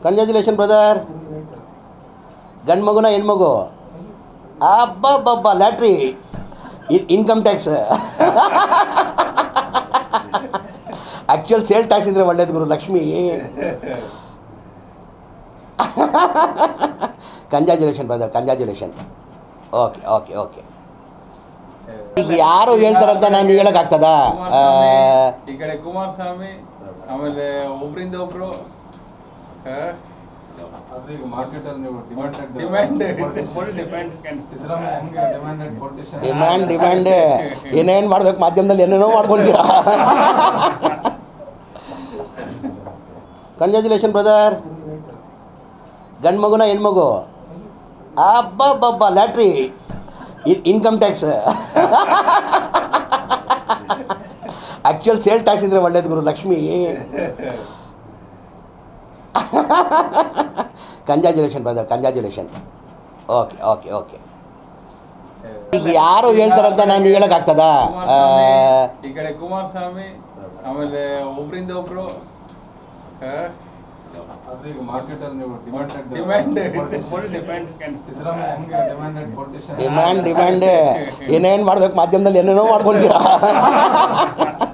Congratulation brother. ಗಂಡು ಮಗುನ ಹೆಣ್ಮಗು? ಅಬ್ಬಬ್ಬಬ್ಬ, lottery, income tax. Actual sale tax ಇದ್ರೆ ಒಳ್ಳೇದು ಗುರು. Lakshmi, congratulation brother, congratulation. Okay okay okay. ಈಗ ಯಾರು ಹೇಳ್ತಾರಂತ ನಾನು ಹೇಳೋಕ್ಕಾಗ್ತದ? ಈ ಕಡೆ ಕುಮಾರಸ್ವಾಮಿ, ಆಮೇಲೆ ಒಬ್ರಿಂದ ಒಬ್ರು ಡಿಮ್ಯಾಂಡ್ ಏನೇನು ಮಾಡ್ಬೇಕು ಮಾಧ್ಯಮದಲ್ಲಿ ಏನೇನೋ ಮಾಡ್ಕೊಳ್ತೀರಾ. Congratulation brother. ಗಂಡು ಮಗುನ ಹೆಣ್ಮಗು? ಅಬ್ಬಬ್ಬಬ್ಬ, lottery, income tax. Actual sale tax ಇದ್ರೆ ಒಳ್ಳೇದು ಗುರು. Lakshmi, congratulation brother, congratulation. Okay okay okay. ಈಗ ಯಾರು ಹೇಳ್ತಾರಂತ ನಾನು ಹೇಳೋಕ್ಕಾಗ್ತದ? ಈ ಕಡೆ ಕುಮಾರಸ್ವಾಮಿ, ಆಮೇಲೆ ಒಬ್ರಿಂದ ಒಬ್ರು ಡಿಮ್ಯಾಂಡ್ ಏನೇನು ಮಾಡ್ಬೇಕು ಮಾಧ್ಯಮದಲ್ಲಿ ಏನೇನೋ ಮಾಡ್ಕೊಳ್ತೀರಾ.